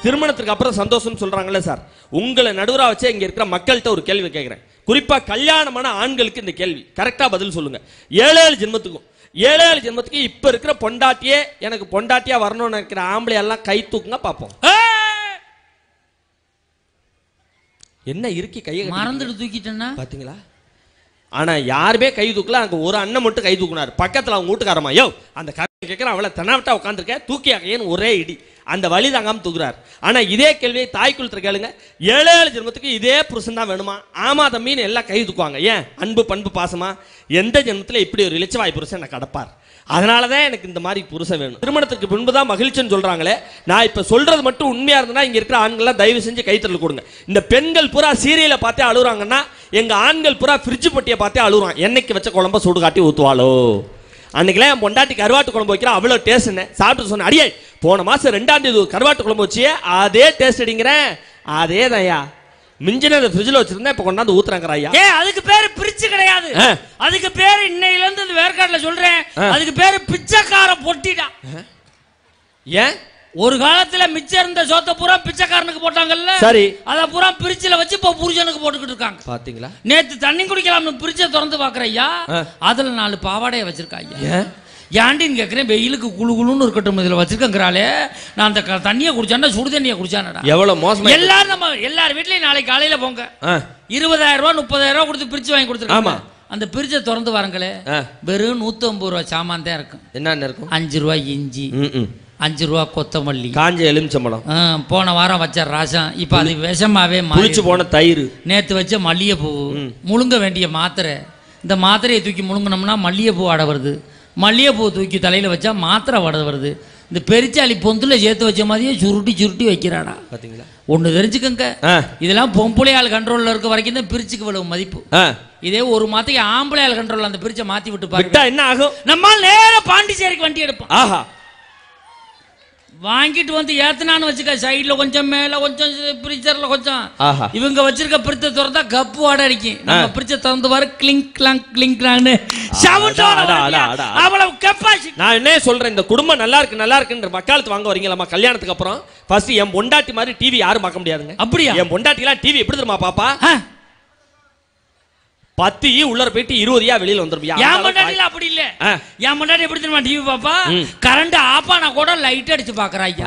திருமணத்துக்கு அப்புறம் சந்தோஷம் சொல்றாங்கல்ல சார், உங்களை நடுவரா வச்சே இங்க இருக்கிற மக்கள்கிட்ட ஒரு கேள்வி கேட்கிறேன். குறிப்பா கல்யாணமான ஆண்களுக்கு இந்த கேள்வி கரெக்டா பதில் சொல்லுங்க. 7 ஜென்மத்துக்கும் 7 ஜென்மத்துக்கு இப்ப இருக்கிற பொண்டாட்டியே எனக்கு பொண்டாட்டியா வரணும்னு நினைக்கிற ஆம்பளை எல்லாம் கை தூக்குங்க பாப்போம். என்ன இருக்கி கையை மறந்துட்டு தூக்கிட்டேன்னா பாத்தீங்களா? ஆனா யாருமே கை தூக்கல. அங்க ஒரு அண்ணன் மட்டும் கை தூக்குனாரு. பக்கத்துல அவங்க வீட்டுக்காரமா, யோ அந்த கதை கேட்கிறேன் அவளை தென்னாவட்டா உட்காந்துருக்க தூக்கியாக்கையன்னு ஒரே இடி, அந்த வழி தாங்காம தூக்குறாரு. ஆனா இதே கேள்வியை தாய்க்குள் கேளுங்க, 7 ஜென்மத்துக்கு இதே புருஷன் தான் வேணுமா? ஆமா தம்பின்னு எல்லாம் கை தூக்குவாங்க. ஏன்? அன்பு பண்பு பாசமா. எந்த ஜென்மத்துல இப்படி ஒரு இளிச்சவாய் புருஷன் என்ன கடப்பார்? அதனாலதான் எனக்கு இந்த மாதிரி புருஷன் வேணும். திருமணத்துக்கு முன்புதான் மகிழ்ச்சின்னு சொல்றாங்களே, நான் இப்ப சொல்றது மட்டும் உண்மையா இருந்தா இங்க இருக்கிற ஆண்கள் தயவு செஞ்சு கைத்தறல் கொடுங்க. இந்த பெண்கள் பூரா சீரியலை பார்த்தே அழுகுறாங்கன்னா எங்க ஆண்கள் பூரா ஃப்ரிட்ஜ் பொட்டியை பார்த்தே அழுகுறான். என்னைக்கு வச்ச குழம்ப சூடு காட்டி ஊத்துவாளோ. அன்னைக்கெல்லாம் என் பொண்டாட்டி கருவாட்டு குழம்பு வைக்கிறா, அவ்வளோ டேஸ்ட் சாப்பிட்டு சொன்னேன். அடியே போன மாசம் 2ஆம் தேதி கருவாட்டு குழம்பு வச்சியே அதே டேஸ்ட் அடிங்கிறேன். அதே தான்யா மிஞ்சின ஃப்ரிட்ஜில் வச்சிருந்தேன், இப்ப கொண்டாந்து ஊத்துறாங்கறா. அதுக்கு பேரு பிரிச்சு கிடையாது, அதுக்கு பேரு இன்னையில இருந்து இந்த வேர்க்காட்டுல சொல்றேன், அதுக்கு பேரு பிச்சைக்கார பொட்டிடா. ஏன்? ஒரு காலத்துல மிச்சம் இருந்த சோத்த பூரா பிச்சைக்காரனுக்கு போட்டாங்கல்ல, சரி அத பூரா பிரிட்ஜ்ல வச்சு இப்ப புருஷனுக்கு போட்டுக்கிட்டு இருக்காங்க. பாத்தீங்களா? நேத்து தண்ணி குடிக்கலாம்னு பிரிட்ஜை திறந்து பாக்குற ஐயா, அதுல 4 பாவாடைய வச்சிருக்கா ஐயா. ஏண்டின்னு கேட்கிறேன், வெயிலுக்கு குழு குழுன்னு இருக்கட்டும் இதுல வச்சிருக்கங்கிறாளே, நான் அந்த தண்ணியை குடிச்சானா சுடு தண்ணியை குடிச்சானடா. எவ்வளவு மோசம். எல்லாரும் நம்ம எல்லார் வீட்லயும் நாளைக்கு காலையில போங்க, 20,000 ரூபாய் 30,000 கொடுத்து பிரிச்சு வாங்கி கொடுத்துருக்காங்க. அந்த பிரிட்ஜை திறந்து வாருங்களே, வெறும் 150 ரூபாய் சாமான் தான் இருக்கும். என்ன இருக்கும்? 5 ரூபாய் இஞ்சி, 5 ரூபா கொத்தமல்லி, காஞ்ச எலுமிச்சம்பழம், போன வாரம் வச்ச ரசம், இப்ப அது விஷமாவே புளிச்சு போன தயிர், நேத்து வச்ச மல்லிகைப்பூ, முழுங்க வேண்டிய மாத்திரை. இந்த மாத்திரையை தூக்கி முழுங்கினோம்னா மல்லிகைப்பூ ஆட வருது, மல்லிகைப்பூ தூக்கி தலையில வச்சா மாத்திரை வட வருது. இந்த பெரிச்சாலி பொந்துல சேர்த்து வச்ச மாதிரியே சுருட்டி சுருட்டி வைக்கிறாடா. பாத்தீங்களா? ஒண்ணு தெரிஞ்சுக்கங்க, இதெல்லாம் பொம்பளையாள் கண்ட்ரோல்ல இருக்க வரைக்கும் தான் பிரிச்சுக்கு இவ்வளவு மதிப்பு. இதே ஒரு மாத்தைக்கு ஆம்பளையாள் கண்ட்ரோல்ல அந்த பிரிச்சை மாத்தி விட்டு பாருங்க என்ன ஆகும். நம்ம நேர பாண்டிச்சேரிக்கு வண்டி எடுப்போம். ஆஹா, வாங்கிட்டு வந்து ஏத்தனான்னு வச்சுக்க, சைடுல கொஞ்சம் மேல கொஞ்சம் பிரிச்சர்ல கொஞ்சம், இவங்க வச்சிருக்க பிரிச்ச திறந்தா கப்பு வாட அடிக்கும். நம்ம பிரிச்ச திறந்து பாரு, கிளிங் கிளாங் கிளிங் கிளாங்னு சவுண்ட் அவ்வளவு கெப்பாசிட்டி. நான் என்ன சொல்றேன், இந்த குடும்பம் நல்லா இருக்கு நல்லா இருக்குன்ற வக்காலத்து வாங்க வரீங்களா கல்யாணத்துக்கு அப்புறம்? ஃபர்ஸ்ட் என் பொண்டாட்டி மாதிரி டிவி யாரும் பார்க்க முடியாதுங்க. அப்படியா? என் பொண்டாட்டி எல்லாம் டிவி எப்படி தெரியுமா பாப்பா? 10 உள்ள போயிட்டு 20 வெளியில வந்துருப்பியா? என் முன்னாடி அப்படி இல்ல. என் முன்னாடி எப்படி தெரியுமா டிவி பாப்பா? கரண்ட் ஆஃப் ஆனா கூட லைட் அடிச்சு பாக்குறா. ஐயா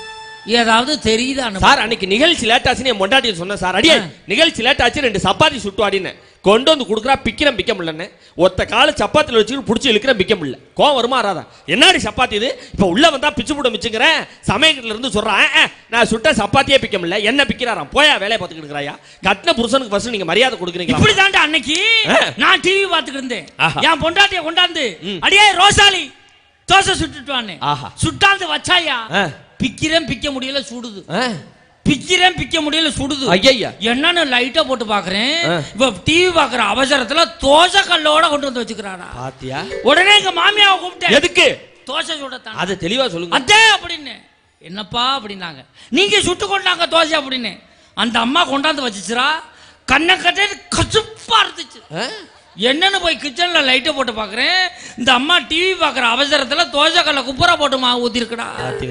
ஏதாவது தெரியுதா சார்? அன்னைக்கு நிகழ்ச்சி லேட் ஆச்சுன்னு என் பொண்டாட்டி சொன்ன சார், அடியே நிகழ்ச்சி லேட் ஆச்சு 2 சப்பாத்தி சுட்டு ஆடின்னு கொண்டு வந்து கொடுக்குறா. பிக்கிறேன் பிக்க முடியலன்னு ஒத்த கால சப்பாத்தில வச்சுக்கிட்டு பிடிச்சி இழுக்கிறேன், பிக்க முடியல. கோவம் வருமா வராதா? என்னடி சப்பாத்தி இது? இப்ப உள்ள வந்தா பிச்சு போட மிச்சுங்கிறேன். சமயத்துல இருந்து சொல்றான், நான் சுட்ட சப்பாத்தியே பிக்க முடியல, என்ன பிக்கிறாராம். போயா வேலையை பார்த்துக்கிட்டு இருக்கிறாயா? கட்டின புருஷனுக்கு ஃபர்ஸ்ட் நீங்க மரியாதை கொடுக்குறீங்களா? இப்படி தாண்டா அன்னைக்கு நான் டிவி பார்த்துக்கிட்டு இருந்தேன், என் பொண்டாட்டிய கொண்டாந்து அடியே ரோசாலி தோசை சுட்டுட்டு சுட்டாந்து வச்சாயா, பிக்கிறேன் பிக்க முடியல சுடுது, பிக்கிறேன் பிக்க முடியல சுடுது. ஐயா என்னன்னு லைட்டா போட்டு பாக்குறேன், இப்ப டிவி பாக்குற அவசரத்துல தோசை கல்லோட கொண்டு வந்து வச்சுக்கிறானா. பாத்தியா? உடனே எங்க மாமியாவை கூப்பிட்டேன். எதுக்கு? தோசை சுடத்தான். அது தெளிவா சொல்லுங்க. அதே அப்படின்னு என்னப்பா அப்படின்னாங்க. நீங்க சுட்டு கொண்டாங்க தோசை அப்படின்னு. அந்த அம்மா கொண்டாந்து வச்சுச்சுரா, கண்ணை கட்டே கசுப்பா இருந்துச்சு. என்னன்னு போய் கிச்சன்ல லைட்டை போட்டு பாக்குறேன், இந்த அம்மா டிவி பாக்குற அவசரத்துல தோசை கல்ல குப்புரா போட்டு மாவு ஊத்தி இருக்கடா.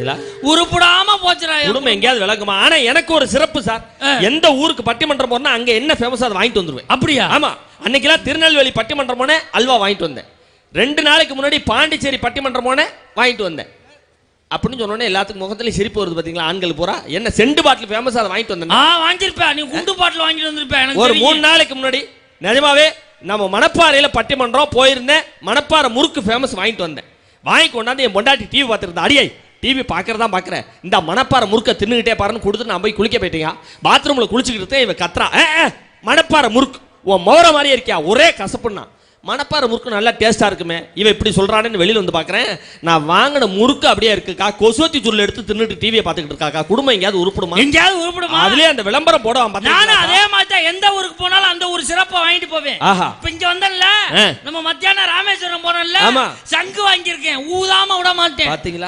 உருப்படாம போச்சுடா. குடும்பம் எங்கேயாவது விளக்குமா? ஆனா எனக்கு ஒரு சிறப்பு சார், எந்த ஊருக்கு பட்டிமன்றம் போனா அங்க என்ன ஃபேமஸ் அதை வாங்கிட்டு வந்துருவேன். அப்படியா? ஆமா, அன்னைக்கெல்லாம் திருநெல்வேலி பட்டிமன்றம் போனே அல்வா வாங்கிட்டு வந்தேன். 2 நாளைக்கு முன்னாடி பாண்டிச்சேரி பட்டிமன்றம் போனே வாங்கிட்டு வந்தேன். அப்படின்னு சொன்னோன்னே எல்லாத்துக்கும் முகத்துல சிரிப்பு வருது பாத்தீங்களா? ஆண்கள் பூரா என்ன செண்டு பாட்டில் ஃபேமஸ் அதை வாங்கிட்டு வந்தேன். வாங்கிருப்பேன், நீ குண்டு பாட்டில் வாங்கிட்டு வந்திருப்பேன். ஒரு 3 நாளைக்கு முன்னாடி நிஜமாவே நம்ம மணப்பாறையில பட்டிமன்றம் போயிருந்தேன், மணப்பாறை முறுக்கு ஃபேமஸ் வாங்கிட்டு வந்தேன். வாங்கி கொண்டாந்து என் பொண்டாட்டி டிவி பார்த்துருந்தேன். அடியை டிவி பார்க்கறதா பார்க்குறேன், இந்த மணப்பாறை முறுக்கை தின்னுகிட்டே பாருன்னு கொடுத்து நான் போய் குளிக்க போயிட்டீங்க. பாத்ரூம்ல குளிச்சுக்கிட்டு இருக்கேன், இவன் கத்துறா, மணப்பாறை முறுக்கு உன் மோர மாதிரியே இருக்கியா, ஒரே கசப்புன்னா. மணப்பாறை முறுக்கு நல்லா டேஸ்டா இருக்குமே, இவன் இப்படி சொல்றானேன்னு வெளியில வந்து பாக்குறேன், நான் வாங்கின முறுக்கு அப்படியே இருக்குக்கா. கொசுவத்தி சுருள் எடுத்து தின்னுட்டு டிவியை பார்த்துக்கிட்டு இருக்காக்கா. குடும்பம் எங்கேயாவது உருப்படுமா? எங்கேயாவது உருப்படுமா? அதுலயே அந்த விளம்பரம் போடுவான். நானும் அதே மாதிரி தான், எந்த ஊருக்கு போனாலும் அந்த ஒரு சிறப்பை வாங்கிட்டு போவேன். இப்ப இங்க வந்தல நம்ம மத்தியானம் ராமேஸ்வரம் போனோம்ல, சங்கு வாங்கியிருக்கேன், ஊதாம விட மாட்டேன். பாத்தீங்களா?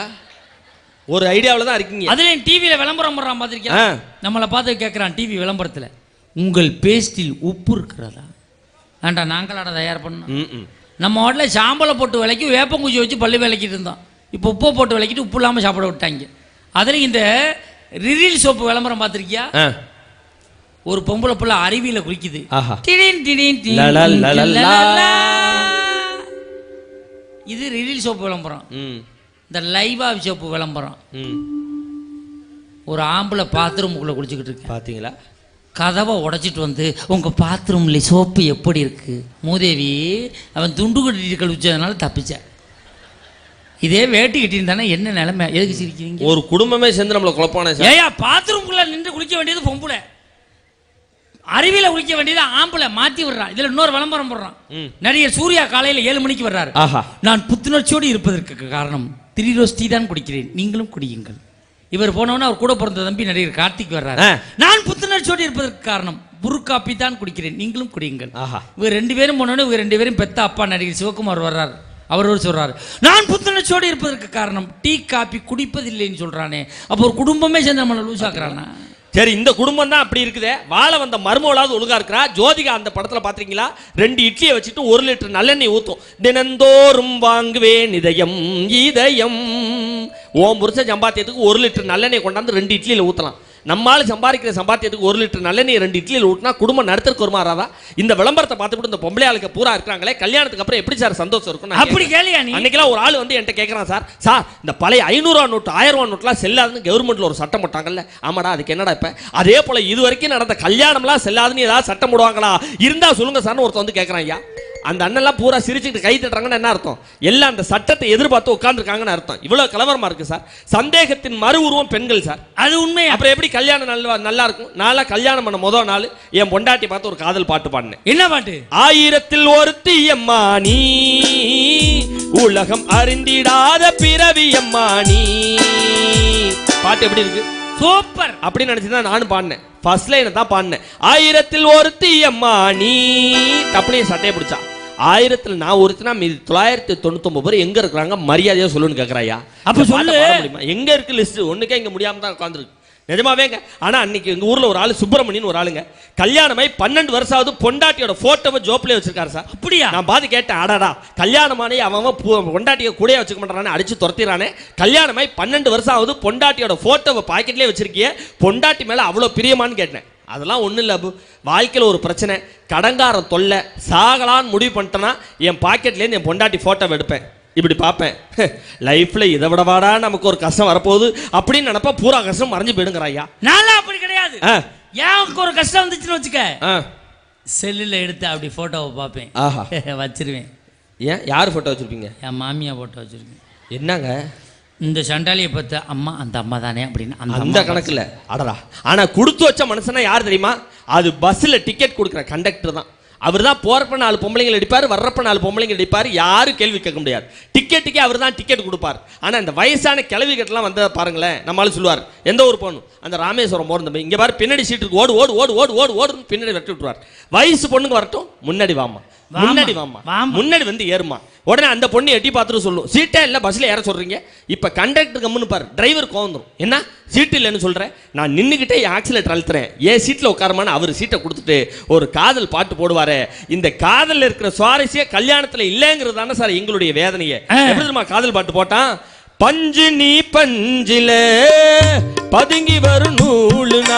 ஒரு ஐடியாவில தான் இருக்கீங்க. அதுலயும் டிவியில விளம்பரம் போடுறான் பாத்திருக்கீங்களா? நம்மளை பார்த்து கேட்கறான் டிவி விளம்பரத்துல, உங்கள் பேஸ்டில் உப்பு இருக்கிறதா? ஏண்டா நாங்களாட தயார் பண்ணோம். நம்ம ஹோட்டலில் சாம்பலை போட்டு விலைக்கு வேப்பங்குச்சி வச்சு பள்ளி விளக்கிட்டு இருந்தோம். இப்போ உப்பை போட்டு விளக்கிட்டு உப்பு இல்லாமல் சாப்பிட விட்டாங்க. அதில் இந்த ரிரில் சோப்பு விளம்பரம் பார்த்திருக்கியா? ஒரு பொம்பளை புள்ள அருவியில குளிக்குது. இது ரிரில் சோப்பு விளம்பரம். இந்த லைவா சோப்பு விளம்பரம். ஒரு ஆம்பளை பாத்ரூமுக்குள்ள குளிச்சுக்கிட்டு இருக்கு. பாத்தீங்களா? கதவை உடைச்சிட்டு வந்து உங்க பாத்ரூம்ல சோப்பு எப்படி இருக்கு மூதேவி, அவன் துண்டு கட்டிட்டு கழிச்சதுனால தப்பிச்ச. இதே வேட்டி கட்டியிருந்தானே என்ன நிலைமை? எதுக்கு சிரிக்கிறீங்க? ஒரு குடும்பமே சேர்ந்து நம்மள குழப்பானே. ஏயா பாத்ரூம்குள்ள நின்று குளிக்க வேண்டியது பொம்பளை, அருவியில குளிக்க வேண்டியது ஆம்பளை. மாத்தி விடுறான். இதுல இன்னொரு விளம்பரம் போடுறான். நடிகர் சூர்யா காலையில 7 மணிக்கு வர்றாரு. நான் புத்துணர்ச்சியோடு இருப்பதற்கு காரணம் 3 ரோஸ் டீ தான் குடிக்கிறேன், நீங்களும் குடியுங்கள். இவர் போனவன அவர் கூட பிறந்த தம்பி நடிகர் கார்த்திக் வர்றாரு. நான் புத்துணர்ச்சியோடு இருப்பதற்கு காரணம் புரு காப்பி தான் குடிக்கிறேன், நீங்களும் குடியுங்கள். இவர் 2 பேரும் போனவன இவர் 2 பேரும் பெத்த அப்பா நடிகர் சிவகுமார் வர்றாரு. அவர் சொல்றாரு, நான் புத்துணர்ச்சியோடு இருப்பதற்கு காரணம் டீ காப்பி குடிப்பதில்லைன்னு சொல்றானே. அப்போ ஒரு குடும்பமே சேர்ந்து நம்மளை லூஸ் ஆக்குறானா? சரி, இந்த குடும்பம் தான் அப்படி இருக்குதே. வாழ வந்த மருமகளாவது ஒழுங்கா இருக்கிறா. ஜோதிகா அந்த படத்துல பாத்தீங்களா? 2 இட்லியை வச்சுட்டு 1 லிட்டர் நல்லெண்ணெய் ஊத்தும். தினந்தோறும் வாங்குவேன் இதயம் இதயம். ஓம் புருஷ சம்பாத்தியத்துக்கு 1 லிட்டர் நல்லெண்ணெய் கொண்டாந்து 2 இட்லியில ஊத்தலாம். நம்மால சம்பாதிக்கிற சம்பாத்தியத்துக்கு 1 லிட்டர் நல்லெண்ணெய் 2 இட்லியில் ஊட்டினா குடும்பம் நடத்துறதுக்கு ஒரு மாறாதா? இந்த விளம்பரத்தை பார்த்துட்டு இந்த பொம்பளை ஆளுக்கு பூரா இருக்காங்களே, கல்யாணத்துக்கு அப்புறம் எப்படி சார் சந்தோஷம் இருக்கும்? அப்படி கேளியா நீ? அன்னைக்கெல்லாம் ஒரு ஆள் வந்து என்கிட்ட கேட்கறான், சார் இந்த பழைய 500 ரூபா நோட்டு 1000 ரூபா நோட்டுலாம் செல்லாதுன்னு கவர்மெண்ட்ல ஒரு சட்டம் போட்டாங்கல்ல. ஆமாடா, அதுக்கு என்னடா இப்ப? அதே போல இது வரைக்கும் நடந்த கல்யாணம்லாம் செல்லாதுன்னு ஏதாவது சட்டம் போடுவாங்களா? இருந்தா சொல்லுங்க சார்னு ஒருத்தர் வந்து கேட்கறான். ஐயா, அந்த அண்ணெல்லாம் பூரா சிரிச்சுட்டு கை தட்டுறாங்கன்னு என்ன அர்த்தம்? எல்லாம் அந்த சட்டத்தை எதிர்பார்த்து உட்கார்ந்துருக்காங்கன்னு அர்த்தம். இவ்வளவு கலவரமா இருக்கு சார். சந்தேகத்தின் மறு உருவம் பெண்கள் சார். அது உண்மை. அப்புறம் எப்படி கல்யாணம் நல்லா இருக்கும்? நாளா கல்யாணம் பண்ண முதல் நாள் என் பொண்டாட்டி பார்த்து ஒரு காதல் பாட்டு பாடினேன். என்ன பாட்டு? 1000ல் ஒருத்தி அம்மா நீ, உலகம் அறிந்திடாத பிறவி அம்மா நீ. பாட்டு எப்படி இருக்கு? சூப்பர். அப்படி நினைச்சுதான் நானும் பாடினேன். ஃபர்ஸ்ட் லைன் தான் பாடினேன். 1000ல் ஒருத்தி அம்மா நீ. அப்படியே சட்டையை பிடிச்சா 1000ல் நான் ஒருத்தினா மீது 999 பேர் எங்க இருக்கிறாங்க மரியாதையா சொல்லுன்னு கேட்கறாயா? அப்ப சொல்ல முடியுமா? எங்க இருக்கு லிஸ்ட்? ஒண்ணுக்கே இங்க முடியாம தான் உட்காந்துருக்கு. நிஜமாவேங்க. ஆனா அன்னைக்கு எங்க ஊர்ல ஒரு ஆளு சுப்பிரமணியன் ஒரு ஆளுங்க கல்யாணமாய் 12 வருஷம் ஆகுது. பொண்டாட்டியோட போட்டோவை ஜோப்ல வச்சிருக்காரு சார். அப்படியா? நான் பாத்து கேட்டேன், அடாடா கல்யாணமானே அவன் பொண்டாட்டிய கூட வச்சுக்க மாட்டானே, அடிச்சு துரத்திறானே. கல்யாணமாய் 12 வருஷம் ஆகுது, பொண்டாட்டியோட போட்டோவை பாக்கெட்லயே வச்சிருக்கிய, பொண்டாட்டி மேல அவ்வளவு பிரியமான்னு கேட்டேன். அதெல்லாம் ஒன்றும் இல்லை அபு. வாழ்க்கையில் ஒரு பிரச்சனை, கடங்காரம் தொல்லை, சாகலான்னு முடிவு பண்ணிட்டேன்னா என் பாக்கெட்லேருந்து என் பொண்டாட்டி ஃபோட்டோவை எடுப்பேன், இப்படி பார்ப்பேன். லைஃப்பில் இதை விடவாடா நமக்கு ஒரு கஷ்டம் வரப்போகுது அப்படின்னு நினப்பா பூரா கஷ்டம் மறைஞ்சு போயிடுங்கிற ஐயா. நான்லாம் அப்படி கிடையாது. ஏன் ஒரு கஷ்டம் வந்துச்சுன்னு வச்சுக்க, செல்லில் எடுத்து அப்படி ஃபோட்டோவை பார்ப்பேன். ஆஹா, வச்சிருவேன். ஏன் யார் ஃபோட்டோ வச்சுருப்பீங்க? என் மாமியா ஃபோட்டோ வச்சுருக்கேன். என்னங்க இந்த சண்டாலியை பார்த்து அம்மா அந்த அம்மா தானே அப்படின்னு அந்த கணக்கில் அடரா. ஆனால் கொடுத்து வச்ச மனுஷனா யார் தெரியுமா? அது பஸ்ஸில் டிக்கெட் கொடுக்குற கண்டக்டர் தான். அவர் தான் போறப்ப 4 பொம்பளைங்க அடிப்பார், வர்றப்ப 4 பொம்பளைங்க அடிப்பார். யாரும் கேள்வி கேட்க முடியாது. டிக்கெட்டுக்கே அவர் தான் டிக்கெட் கொடுப்பார். ஆனால் இந்த வயசான கிளவி கட்டெல்லாம் வந்த பாருங்களேன், நம்மளால சொல்லுவார் எந்த ஊர் போகணும், அந்த ராமேஸ்வரம் போகிற தம்பி இங்கே பாரு பின்னாடி சீட்டுக்கு ஓடு ஓடு ஓடு ஓடு ஓடு ஓடுன்னு பின்னாடி வெட்டி விட்டுருவார். வயசு பொண்ணுங்க வரட்டும், முன்னாடி வாமா முன்னாடி வாமா முன்னாடி வந்து ஏறுமா. உடனே அந்த பொண்ணு எட்டி பார்த்துட்டு சொல்லும், சீட்டே இல்லை பஸ்ஸில் ஏற சொல்றீங்க. இப்போ கண்டக்டர் கம்முன்னு பாரு, டிரைவர் கோந்துரும். என்ன சீட்டு இல்லைன்னு சொல்கிறேன், நான் நின்றுக்கிட்டே ஆக்சிலேட்டர் அழுத்துறேன், ஏன் சீட்டில் உட்காரமான அவர் சீட்டை கொடுத்துட்டு ஒரு காதல் பாட்டு போடுவாரு. இந்த காதலில் இருக்கிற சுவாரஸ்யம் கல்யாணத்தில் இல்லைங்கிறது தானே சார் எங்களுடைய வேதனையே. எப்படி தெரியுமா காதல் பாட்டு போட்டான்? பஞ்சு நீ பஞ்சில பதுங்கி வரும் நூலுனா,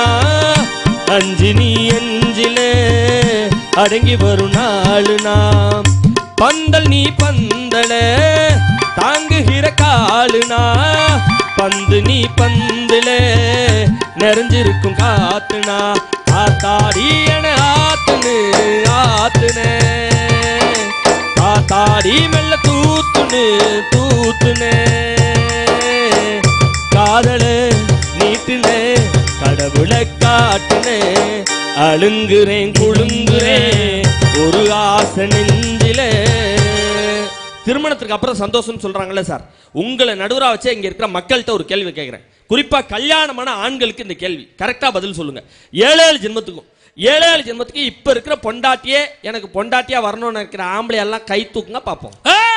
அஞ்சு நீ அஞ்சில அடங்கி வரும் நாளுனா, பந்தல் நீ பந்தல தாங்குகிற காலுனா, பந்து நீ பந்துல நிறைஞ்சிருக்கும் காத்துனா, ஆத்தாடி என ஆத்துனு ஆத்துன, ஆத்தாடி மெல்ல தூத்துனு தூத்துன, காதல நீட்டுன கடவுளை காட்டுன, அழுங்குறேன் குழுங்குறேன் ஒரு ஆசை நெஞ்சில. திருமணத்துக்கு அப்புறம் சந்தோஷம்னு சொல்றாங்கல்ல சார், உங்களை நடுவரா வச்சே இங்க இருக்கிற மக்கள்கிட்ட ஒரு கேள்வி கேட்கிறேன். குறிப்பா கல்யாணமான ஆண்களுக்கு இந்த கேள்வி கரெக்டா பதில் சொல்லுங்க. 7 ஜென்மத்துக்கும் 7 ஜென்மத்துக்கு இப்ப இருக்கிற பொண்டாட்டியே எனக்கு பொண்டாட்டியா வரணும்னு இருக்கிற ஆம்பளை எல்லாம் கை தூக்குங்க பாப்போம்.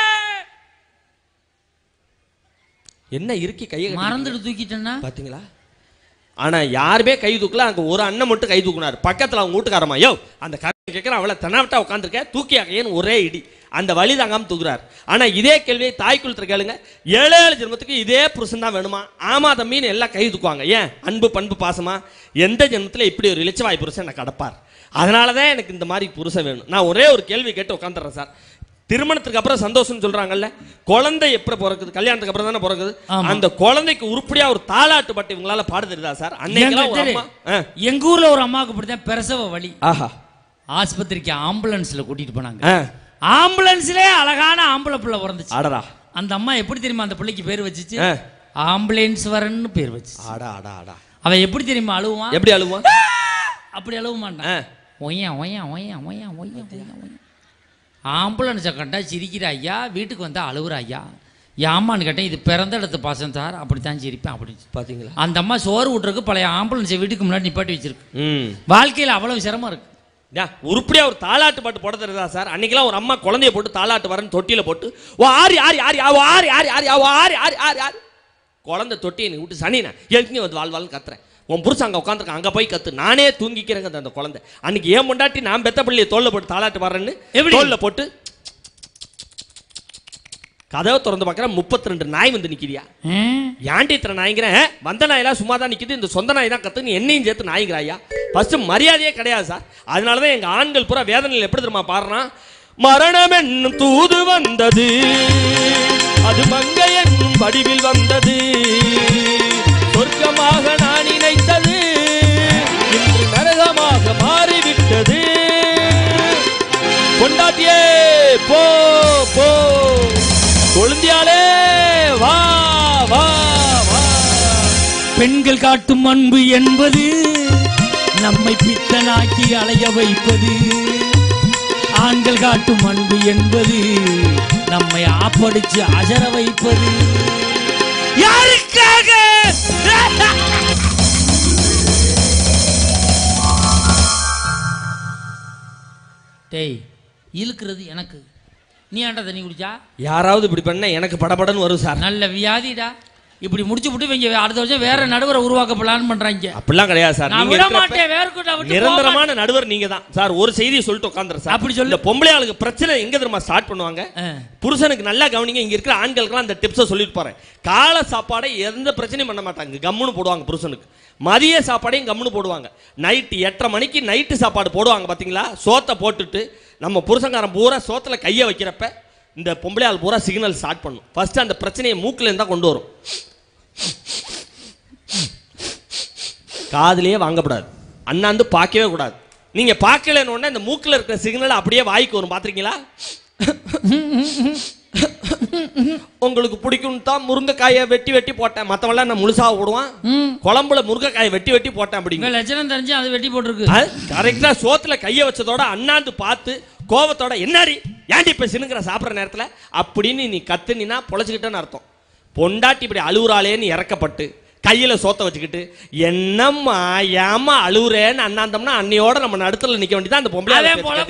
என்ன இருக்கி கையை மறந்துட்டு தூக்கிட்டேன்னா பாத்தீங்களா? ஆனா யாருமே கை தூக்கல. அங்க ஒரு அண்ணன் மட்டும் கை தூக்குனாரு. பக்கத்துல அவங்க வீட்டுக்காரமா, யோ அந்த கேட்கிறேன் அவளை தெனாவட்டா உட்காந்துருக்க தூக்கியாக்கையன்னு ஒரே இடி. அந்த வழி தாங்காம தூக்குறாரு. ஆனா இதே கேள்வியை தாய்க்குள் கேளுங்க, 7 ஜென்மத்துக்கு இதே புருஷன் தான் வேணுமா? ஆமா தம்பின்னு எல்லாம் கை தூக்குவாங்க. ஏன்? அன்பு பண்பு பாசமா. எந்த ஜென்மத்தில் இப்படி ஒரு இளிச்சவாய் புருஷன் எனக்கு கடப்பார். அதனாலதான் எனக்கு இந்த மாதிரி புருஷன் வேணும். நான் ஒரே ஒரு கேள்வி கேட்டு உட்காந்துறேன் சார். திருமணத்துக்கு அப்புறம் சந்தோஷம் சொல்றாங்கல்ல, குழந்தை எப்படி பிறக்குது? கல்யாணத்துக்கு அப்புறம் தானே பிறக்குது. அந்த குழந்தைக்கு உருப்படியா ஒரு தாலாட்டு பாட்டு இவங்களால பாட தெரியுதா சார்? அன்னைக்கு எங்க ஊர்ல ஒரு அம்மாவுக்கு இப்படிதான் பிரசவ வலி. ஆஸ்பத்திரிக்கு ஆம்புலன்ஸ்ல கூட்டிட்டு போனாங்க. ஆம்புலன்ஸ்ல அழகான ஆம்பளை பிள்ளை பிறந்துச்சு. அடடா. அந்த அம்மா எப்படி தெரியுமா அந்த பிள்ளைக்கு பேர் வச்சுச்சு? ஆம்புலன்ஸ் வரன்னு பேர் வச்சு. அவ எப்படி தெரியுமா அழுவான்? எப்படி அழுவான்? அப்படி அழுவமாட்டான். ஒய்யா ஒய்யா ஒய்யா ஒய்யா ஒய்யா ஒய்யா. ஆம்புலன்ஸை கண்டா சிரிக்கிற ஐயா, வீட்டுக்கு வந்தா அழுவுற ஐயா. ஏமான்னு கேட்டேன். இது பிறந்த இடத்து பாசம் சார், அப்படித்தான் சிரிப்பேன் அப்படின்னு. பாத்தீங்களா? அந்த அம்மா சோறு விட்டுருக்கு பழைய ஆம்புலன்ஸை வீட்டுக்கு முன்னாடி நிப்பாட்டி வச்சிருக்கு. வாழ்க்கையில் அவ்வளவு சிரமம் இருக்கு. உருப்படியா ஒரு தாலாட்டு பாட்டு போட தெரியுதா சார்? அன்னைக்கெல்லாம் ஒரு அம்மா குழந்தைய போட்டு தாலாட்டு வரன்னு தொட்டியில போட்டு ஆரி ஆரி ஆரி ஆரி ஆரி ஆரி ஆரி ஆரி ஆரி ஆரி குழந்தை தொட்டியை நீ விட்டு சனினா எங்க வந்து வாழ் வாழ்னு கத்துறேன். உன் புருஷன் அங்கே உட்காந்துருக்க, அங்கே போய் கத்து, நானே தூங்கிக்கிறேங்க. அந்த குழந்தை அன்னைக்கு ஏன் முண்டாட்டி நான் பெத்த பிள்ளையை தோல்ல போட்டு தாலாட்டு வரேன்னு தோல்ல போட்டு கதவை திறந்து பார்க்குறேன். 32 நாய் வந்து நிற்கிறியா? ஏன்டி இத்தனை நாய்ங்கிறேன்? வந்த நாயெல்லாம் சும்மா தான் நிற்கிது, இந்த சொந்த நாய் தான் கத்துன்னு என்னையும் சேர்த்து நாய்ங்கிறாயா? ஃபர்ஸ்ட் மரியாதையே கிடையாது சார். அதனால தான் எங்கள் ஆண்கள் பூரா வேதனையில் எப்படி தெரியுமா பாடுறான்? மரணம் என்னும் தூது வந்தது, அது மங்கை என்னும் வடிவில் வந்தது, சொர்க்கமாக நான் நினைத்தது இன்று நரகமாக மாறிவிட்டது. கொண்டாட்டியே போ போ, கொழுந்தியாலே வா வா வா. பெண்கள் காட்டும் அன்பு என்பது நம்மை பித்தனாக்கி அலைய வைப்பது, ஆண்கள் காட்டும் அன்பு என்பது நம்மை ஆப்படிச்சு அசர வைப்பது. யாருக்காக? டேய், இழுக்கிறது எனக்கு, நீ ஏன்டா தண்ணி குடிச்சா? யாராவது இப்படி பண்ண எனக்கு படபடன்னு வரும் சார். நல்ல வியாதிடா. இப்படி முடிச்சு விட்டு இவங்க அடுத்த வருஷம் வேற நடுவரை உருவாக்க பிளான் பண்றாங்க. அப்படிலாம் கிடையாது சார். நான் விட மாட்டேன். வேற நிரந்தரமான நடுவர் நீங்க தான் சார். ஒரு செய்தியை சொல்லிட்டு உட்காந்துரு சார். அப்படி சொல்லி பொம்பளை ஆளுக்கு பிரச்சனை எங்க தெரியுமா ஸ்டார்ட் பண்ணுவாங்க? புருஷனுக்கு நல்லா கவனிங்க. இங்க இருக்கிற ஆண்களுக்கு அந்த டிப்ஸை சொல்லிட்டு போறேன். காலை சாப்பாடை எந்த பிரச்சனையும் பண்ண மாட்டாங்க, கம்முன்னு போடுவாங்க புருஷனுக்கு. மதிய சாப்பாடையும் கம்முன்னு போடுவாங்க. நைட்டு 8:30 மணிக்கு நைட்டு சாப்பாடு போடுவாங்க. பாத்தீங்களா? சோத்தை போட்டுட்டு நம்ம புருஷங்காரன் பூரா சோத்துல கையை வைக்கிறப்ப இந்த பொம்பளை ஆள் பூரா சிக்னல் ஸ்டார்ட் பண்ணும். ஃபர்ஸ்ட் அந்த பிரச்சனையை மூக்குல இருந்தா கொண்டு வரும். காதுலயே வாங்கப்படாது, அண்ணாந்து பார்க்கவே கூடாது. நீங்க பார்க்கலன்னு இந்த மூக்குல இருக்கிற சிக்னல் அப்படியே வாய்க்கு வரும். பாத்திருக்கீங்களா? உங்களுக்கு பிடிக்கும் தான் முருங்கைக்காயை வெட்டி வெட்டி போட்டேன். மற்றவெல்லாம் நான் முழுசா போடுவான். குழம்புல முருங்கைக்காயை வெட்டி வெட்டி போட்டேன் அப்படிங்க லட்சணம் தெரிஞ்சு அது வெட்டி போட்டுருக்கு. கரெக்டா சோத்துல கையை வச்சதோட அண்ணாந்து பார்த்து கோவத்தோட என்னாடி ஏன்டி இப்ப சினுங்கிற சாப்பிட்ற நேரத்துல அப்படின்னு நீ கத்துனா பொழைச்சுக்கிட்டேன்னு அர்த்தம். பொண்டாட்டி இப்படி அழுவுறாளேன்னு இறக்கப்பட்டு கையில சோத்த வச்சுக்கிட்டு என்னம்மா ஏமா அழுவுறேன்னு அண்ணாந்தம்னா அன்னையோட நம்ம நடுத்துல நிக்க வேண்டியதான். அந்த பொம்பளை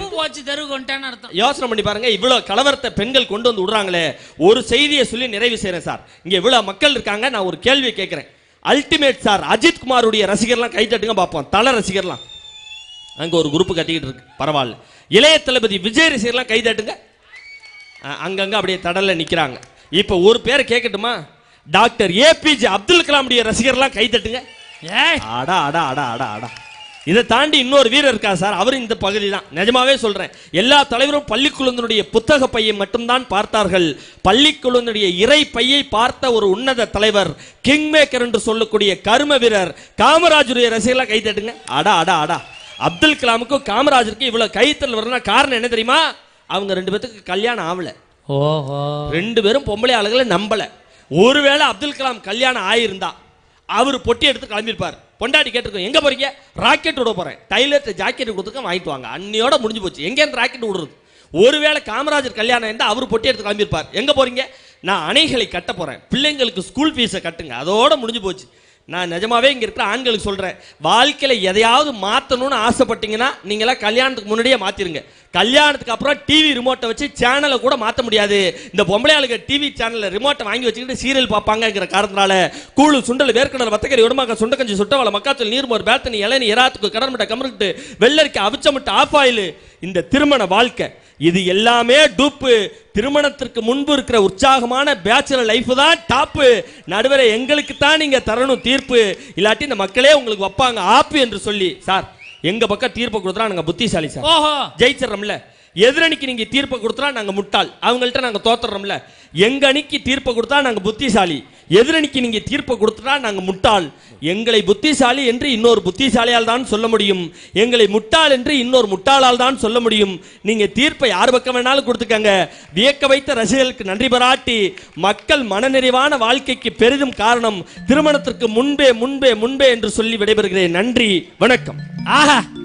யோசனை பண்ணி பாருங்க. இவ்வளவு கலவரத்தை பெண்கள் கொண்டு வந்து விடுறாங்களே. ஒரு செய்தியை சொல்லி நிறைவு செய்யறேன் சார். இங்க இவ்வளவு மக்கள் இருக்காங்க. நான் ஒரு கேள்வி கேட்கிறேன். அல்டிமேட் சார் அஜித் குமாருடைய ரசிகர்லாம் கை தட்டுங்க பார்ப்போம். தல ரசிகர்லாம் அங்க ஒரு குரூப் கட்டிக்கிட்டு இருக்கு, பரவாயில்ல. இளைய தளபதி விஜய் ரசிகர்லாம் கை தட்டுங்க. அங்கங்க அப்படியே தடல்ல நிக்கிறாங்க. இப்ப ஒரு பேரை கேட்கட்டுமா? டாக்டர் ஏபிஜே அப்துல் கலாமுடைய ரசிகர்லாம் கை தட்டுங்க. அடா அடா அடா அடா அடா. இதை தாண்டி இன்னொரு வீரர் இருக்கா சார். அவர் இந்த பகுதி தான். நிஜமாவே சொல்றேன். எல்லா தலைவரும் பள்ளிக்குழந்தையுடைய புத்தக பையை மட்டும்தான் பார்த்தார்கள். பள்ளிக்குழந்தையுடைய இறை பையை பார்த்த ஒரு உன்னத தலைவர், கிங் மேக்கர் என்று சொல்லக்கூடிய கர்ம வீரர் காமராஜருடைய ரசிகர்லாம் கை தட்டுங்க. அடா அடா அடா. அப்துல் கலாமுக்கும் காமராஜருக்கும் இவ்வளவு கைத்தல் வரணும். காரணம் என்ன தெரியுமா? அவங்க 2 பேருக்கு கல்யாணம் ஆகல. 2 பேரும் பொம்பளை ஆளுகளை நம்பல. ஒருவேளை அப்துல் கலாம் கல்யாணம் ஆயிருந்தா அவர் பொட்டி எடுத்து கிளம்பியிருப்பார். பொண்டாட்டி கேட்டிருக்கோம், எங்க போறீங்க? ராக்கெட் விட போறேன். டைலர் ஜாக்கெட் கொடுத்துக்க வாங்கிட்டு வாங்க. அன்னையோட முடிஞ்சு போச்சு. எங்க ராக்கெட் விடுறது? ஒருவேளை காமராஜர் கல்யாணம் இருந்தா அவர் பொட்டி எடுத்து கிளம்பியிருப்பார். எங்க போறீங்க? நான் அணைகளை கட்ட போறேன், பிள்ளைங்களுக்கு ஸ்கூல் ஃபீஸை கட்டுங்க. அதோட முடிஞ்சு போச்சு. நான் நிஜமாவே இங்க இருக்கிற ஆண்களுக்கு சொல்றேன், வாழ்க்கையில எதையாவது மாத்தணும்னு ஆசைப்பட்டீங்கன்னா நீங்களாம் கல்யாணத்துக்கு முன்னாடியே மாத்திருங்க. கல்யாணத்துக்கு அப்புறம் டிவி ரிமோட்டை வச்சு சேனலை கூட மாற்ற முடியாது. இந்த பொம்பளையாளுக்கு டிவி சேனல்ல ரிமோட்டை வாங்கி வச்சுக்கிட்டு சீரியல் பார்ப்பாங்கிற காரணத்தினால கூழு சுண்டல் வேர்க்கடல் வத்தக்கறி உடமாக்க சுண்டக்கஞ்சி சுட்டவளை மக்காத்தூள் நீர்மோர் பேத்தனி இளநீ எராத்துக்கு கடன்மிட்ட கமருட்டு வெள்ளரிக்கை அவிச்சமிட்ட ஆஃப் ஆயில், இந்த திருமண வாழ்க்கை இது எல்லாமே டூப்பு. திருமணத்திற்கு முன்பு இருக்கிற உற்சாகமான பேச்சுலர் லைஃப் தான் டாப்பு. நடுவரை எங்களுக்கு தான் நீங்க தரணும் தீர்ப்பு, இல்லாட்டி இந்த மக்களே உங்களுக்கு வைப்பாங்க ஆப்பு என்று சொல்லி. சார் எங்க பக்கம் தீர்ப்பு கொடுத்தா நாங்க புத்திசாலி சார், ஜெயிச்சிடறோம்ல. எதிரணிக்கு நீங்க தீர்ப்பு கொடுத்தா நாங்க முட்டாள், அவங்கள்ட்ட நாங்க தோத்துறோம்ல. எங்க அணிக்கு தீர்ப்பு கொடுத்தா நாங்க புத்திசாலி, எதிரணிக்கு நீங்க தீர்ப்பு கொடுத்தா நாங்க முட்டாள். எங்களை புத்திசாலி என்று இன்னொரு புத்திசாலியால் தான் சொல்ல முடியும், எங்களை முட்டாள் என்று இன்னொரு முட்டாளால் தான் சொல்ல முடியும். நீங்க தீர்ப்பை யார் பக்கம் வேணாலும் கொடுத்துக்கங்க. வியக்க வைத்த ரசிகர்களுக்கு நன்றி பாராட்டி மக்கள் மனநிறைவான வாழ்க்கைக்கு பெரிதும் காரணம் திருமணத்திற்கு முன்பே முன்பே முன்பே என்று சொல்லி விடைபெறுகிறேன். நன்றி, வணக்கம். ஆஹா